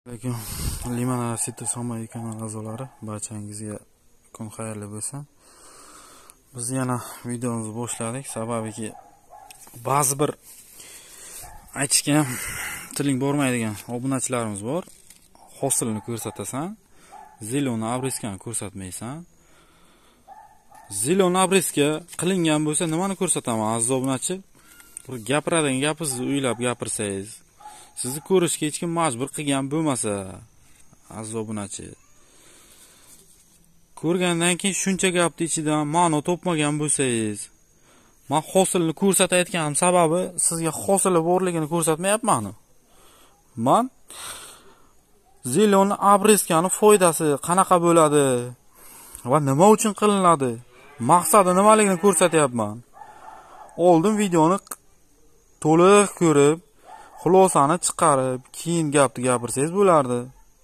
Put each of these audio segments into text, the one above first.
Lekin Limonada Siti Somay kanal a'zolari, barchangizga kun xayrli bo'lsin. Biz yana videomizni boshladik. Sababiki ba'zi bir aytishga tiling bormaydigan obunachilarimiz bor. Hosilni ko'rsatasan, zeloni abriskani ko'rsatmaysan. Zeloni abriska qilingan bo'lsa nimani ko'rsataman aziz obunachi? Bir gapiradigan gapingizni o'ylab gapirsangiz, sizni ko'rishga hech kim majbur qilgan bo'lmasa, aziz obunachi. Ko'rgandan keyin shuncha gapni ichidan ma'no topmagan bo'lsangiz, men hosilni ko'rsatayotganim sababi sizga hosili borligini ko'rsatmayapman. Men zeloni abriskani foydasi qanaqa bo'ladi va nima uchun qilinadi, maqsadi nimaligini ko'rsatyapman. Oldin videoni to'liq ko'rib, xulosani chiqarib, keyin gapni gapirsangiz bo'lardi.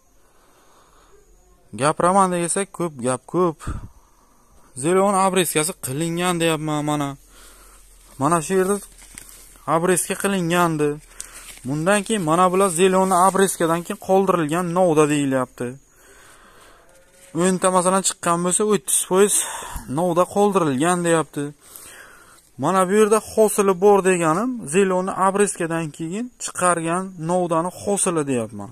Gapiraman desak ko'p gap ko'p. Zelon abriskasi qilingan deyapman mana. Mana shu yerda abriska qilingandi. Bundan keyin mana bular zelonni abriskadan keyin qoldirilgan novda deyilyapti. O'nta masalan chiqqan bo'lsa 30% novda qoldirilgan deyapti. Mana bu yerda hosili bor deganim zelonni abriskadan keyin chiqargan novdani hosili deyapman.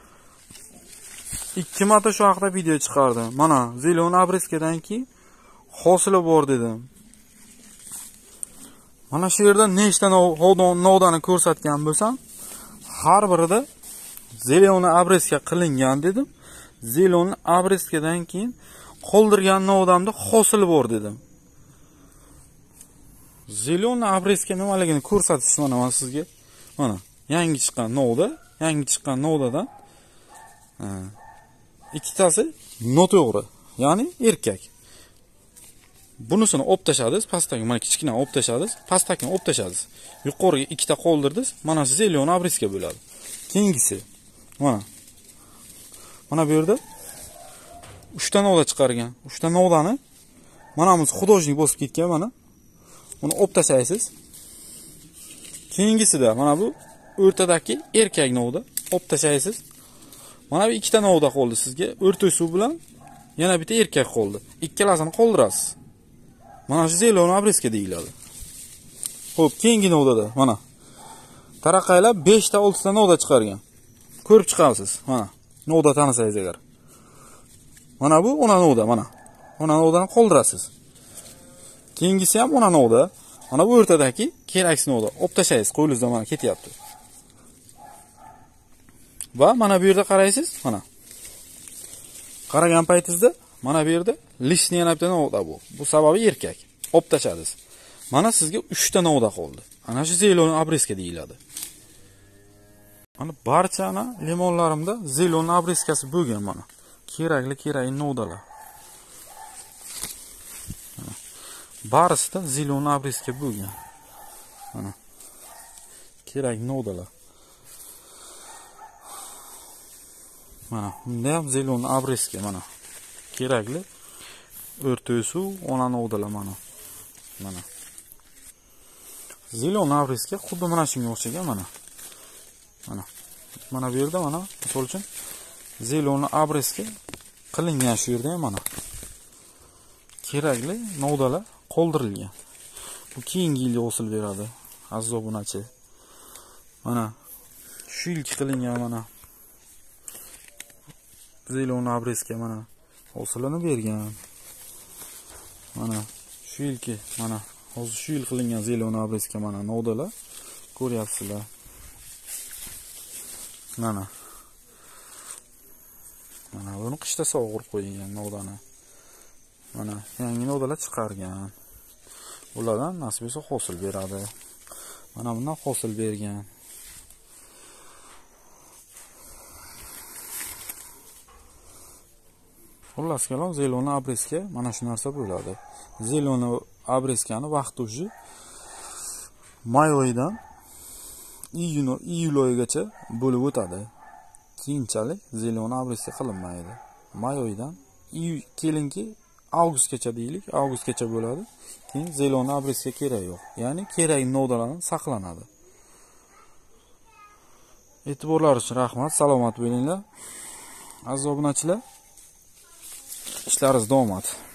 2 marta shu haqda video chiqardim. Mana zeloni abriskadan keyin hosili bor dedim. Mana shu yerda nechta novdani ko'rsatgan bo'lsam, har birida zeloni abriska qilingan dedim. Zeloni abriskadan keyin qoldirgan novdamda hosili bor dedim. Zeloni abriska nimaligini ko'rsatish mana sizga. Mana yangi chiqqan novdadan ikkitasi noto'g'ri, ya'ni erkak. Bunisini olib tashladingiz, pastdagi mana kichkina olib tashladingiz, pastdagini olib tashladingiz. Yuqoriga ikkita qoldirdingiz, mana shu zeloni abriska bo'ladi. Keyingisi mana bu yerda 3 ta novda chiqargan. 3 ta novdani mana biz xudojnik bosib ketgan mana. Uni olib tashlaysiz. Keyingisida mana bu o'rtadagi erkak novda olib tashlaysiz. Mana bu 2 ta novda qoldi sizga. O'rtasi bilan yana bitta erkak qoldi. Ikkalasini qoldirasiz. Mana shu zeloni abriska deyiladi. Xo'p, keyingi novdada mana taraqaylab 5 ta 6 ta novda chiqargan. Ko'rib chiqasiz. Mana novda tanisangiz agar. Mana bu ona novda, mana. Ona novdani qoldirasiz. Keyingisi ham ona novda. Mana bu o'rtadagi keraksiz novda. Olib tashlaysiz, qo'lingizda mana ketyapti. Va mana bu yerda qaraysiz, mana. Qaragan paytingizda mana bu yerda lishni yana bitta novda bu. Bu sababi erkak. Olib tashladingiz. Mana sizga 3 ta novda qoldi. Ana shu zeloni abriska deyiladi. Mana barcha limonlarimda zeloni abriskasi bo'lgan mana. Kerakli novdalar. Barisida zeloni abriska bo'lgan. Mana. Kerak novdalar. Mana, bunda ham zeloni abriska mana. Kerakli o'rtasi ona novdalar mana. Mana. Zeloni abriska xuddi mana shunga o'xshagan mana. Mana. Mana bu yerda mana, misol uchun zeloni abriska qilingan shu yerda ham mana. Kerakli novdalar qoldirilgan. Bu keyingi yilga hosil beradi, aziz obunachi. Mana shu yilki qilingan mana. Zeloni abriska mana hosilini bergan. Mana shu yilki mana hozir shu yil qilingan zeloni abriska mana novdalar ko'ryapsizlar. Mana. Mana buni qishda sovg'irib qo'ygan novdani. Mana yangi novdalar chiqargan. Ulardan nasib etsa hosil beradi. Mana bundan hosil bergan. Xullas kalom zeloni abriska mana shu narsa bo'ladi. Zeloni abriskani vaqti uji may oyidan iyul oyigacha bo'lib o'tadi. Keyinchalik zeloni abriska qilinmaydi. May oyidan kelinki avgustgacha deylik, avgustgacha bo'ladi. Keyin zeloni abriska kerak yo'q. Ya'ni kerak novdalarni saqlanadi. E'tiborlaringiz uchun rahmat. Salomat bo'linglar. Aziz obunachilar, ishlaringiz davom etsin.